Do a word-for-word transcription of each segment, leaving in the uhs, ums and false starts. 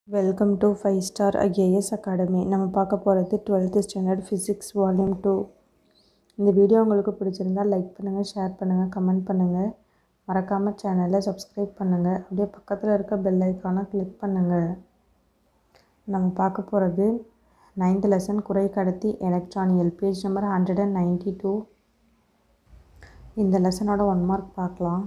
Welcome to five star IAS academy. நம்ம பார்க்க போகிறது twelfth standard physics volume two. இந்த வீடியோ உங்களுக்கு பிடிச்சிருந்தால் லைக் பண்ணுங்கள், ஷேர் பண்ணுங்கள், கமெண்ட் பண்ணுங்கள். மறக்காமல் சேனலை சப்ஸ்கிரைப் பண்ணுங்கள். அப்படியே பக்கத்தில் இருக்க பெல் ஐக்கானை கிளிக் பண்ணுங்கள். நம்ம பார்க்க போகிறது நைன்த் லெசன் குறைக்கடத்தி எலக்ட்ரானியல், page number hundred and ninety two. இந்த லெசனோட ஒன் மார்க் பார்க்கலாம்.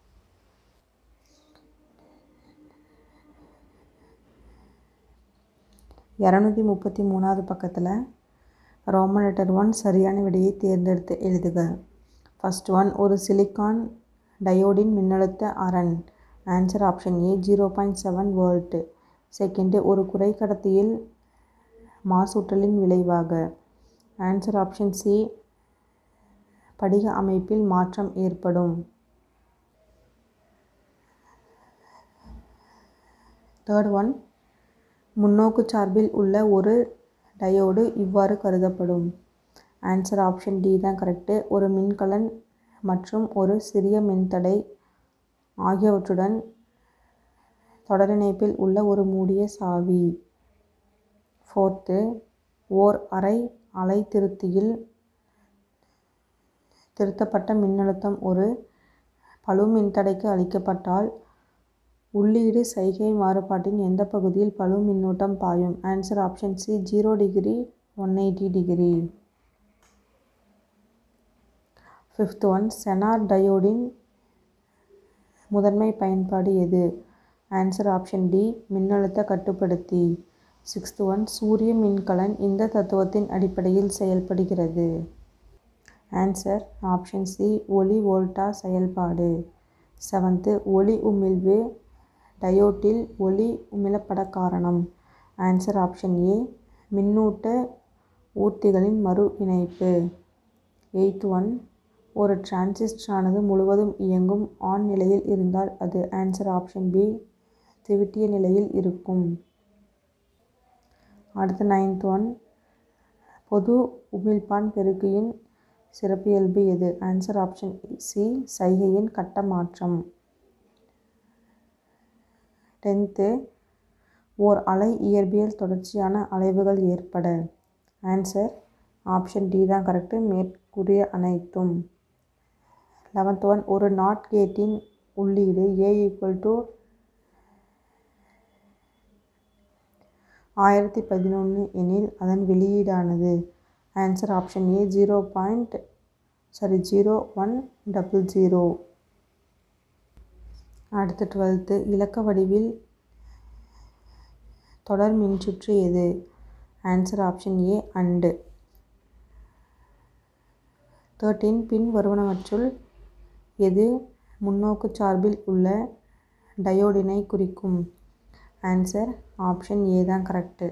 இரநூத்தி முப்பத்தி மூணாவது பக்கத்தில் ரோமன் லெட்டர் ஒன் சரியான விடையை தேர்ந்தெடுத்து எழுதுக. ஃபஸ்ட் ஒன், ஒரு சிலிக்கான் டயோடின் மின்னழுத்த அரண். Answer option A zero point seven volt. Second, ஒரு குறைக்கடத்தியில் மாசூட்டலின் விளைவாக. ஆன்சர் ஆப்ஷன் சி படிக அமைப்பில் மாற்றம் ஏற்படும். தேர்ட் ஒன், முன்னோக்கு சார்பில் உள்ள ஒரு டயோடு இவ்வாறு கருதப்படும். ஆன்சர் ஆப்ஷன் டி தான் கரெக்டு. ஒரு மின்கலன் மற்றும் ஒரு சிறிய மின்தடை ஆகியவற்றுடன் தொடரிணைப்பில் உள்ள ஒரு மூடிய சாவி. ஃபோர்த்து, ஓர் அரை அலை திருத்தியில் திருத்தப்பட்ட மின்னழுத்தம் ஒரு பளு மின்தடைக்கு அளிக்கப்பட்டால் உள்ளீடு சைகை மாறுபாட்டின் எந்த பகுதியில் பளு மின்னூட்டம் பாயும். Answer option C zero degree one eighty degree. Fifth one, zener டயோடின் முதன்மை பயன்பாடு எது. ஆன்சர் ஆப்ஷன் டி மின்னழுத்த கட்டுப்படுத்தி. சிக்ஸ்த் ஒன், சூரிய மின்கலன் இந்த தத்துவத்தின் அடிப்படையில் செயல்படுகிறது. ஆன்சர் ஆப்ஷன் சி ஒளி வோல்டா செயல்பாடு. செவன்த்து, ஒளி உமிழ்வு டயோட்டில் ஒளி உமிழப்பட காரணம். ஆன்சர் ஆப்ஷன் ஏ மின்னூட்ட ஊர்திகளின் மறு இணைப்பு. எய்த் ஒன், ஒரு டிரான்சிஸ்டரானது முழுவதும் இயங்கும் ஆன் நிலையில் இருந்தால் அது. ஆன்சர் ஆப்ஷன் பி திவிட்டிய நிலையில் இருக்கும். அடுத்து நைன்த் ஒன், பொது உமிழ்ப்பான் பெருக்கியின் சிறப்பியல்பு எது. ஆன்சர் ஆப்ஷன் சி சைகையின் கட்ட மாற்றம். டென்த்து, ஓர் அலை இயற்பியல் தொடர்ச்சியான அலைவுகள் ஏற்பட. ஆன்சர் ஆப்ஷன் டி தான் கரெக்டு, மேற்கூறிய அனைத்தும். லெவன்த் ஒன், ஒரு நாட் கேட்டின் உள்ளீடு ஏ ஈக்குவல் டு ஆயிரத்தி பதினொன்று எனில் அதன் வெளியீடானது. Answer option A zero point sorry zero one double zero. அடுத்து டுவெல்த்து, இலக்க வடிவில் தொடர் மின்சுற்று எது. Answer option A and. Thirteen, பின் வருவனவற்றுள் எது முன்னோக்கு சார்பில் உள்ள டயோடினை குறிக்கும். ஆன்சர் ஆப்ஷன் ஏ தான் கரெக்டு.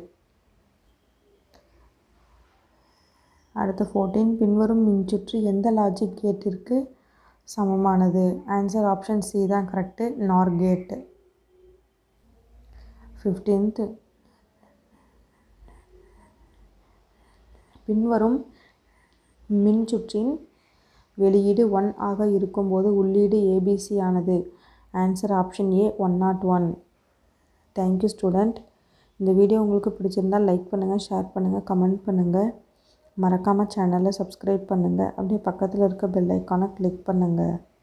அடுத்து ஃபோர்டீன், பின்வரும் மின்சுற்று எந்த லாஜிக் கேட்டிற்கு சமமானது. ஆன்சர் ஆப்ஷன் சி தான் கரெக்டு, நார் கேட். ஃபிஃப்டீன்த், பின்வரும் மின்சுற்றின் வெளியீடு ஒன் ஆக இருக்கும்போது உள்ளீடு ஏபிசி ஆனது. Answer option A one not one. Thank you student. இந்த வீடியோ உங்களுக்கு பிடிச்சிருந்தால் லைக் பண்ணுங்கள், ஷேர் பண்ணுங்கள், கமெண்ட் பண்ணுங்கள். மறக்காமல் சேனலை சப்ஸ்கிரைப் பண்ணுங்கள். அப்படியே பக்கத்தில் இருக்க பெல் ஐக்கானை கிளிக் பண்ணுங்கள்.